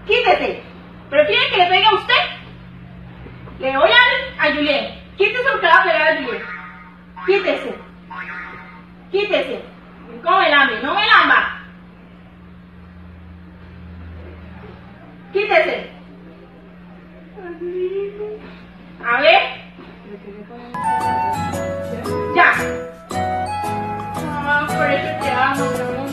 Quítese. ¿Prefiere que le pegue a usted? Le voy a Juliet. Quítese porque le va a pegar a Juliet. Quítese. Quítese. ¿Cómo me lambe? No me lamba. Quítese. A ver. Ya. Ah, por eso te amo, mi amor.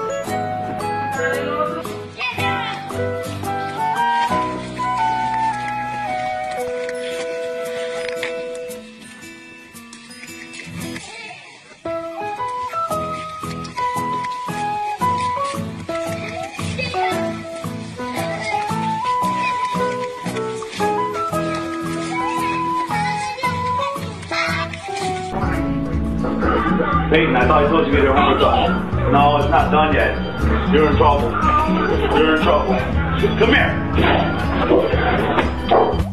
Peyton, I thought I told you to get your homework done. No, it's not done yet. You're in trouble. You're in trouble. Come here.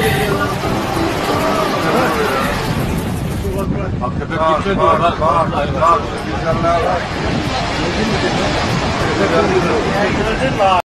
Bak köpek gitme diyor. Bak.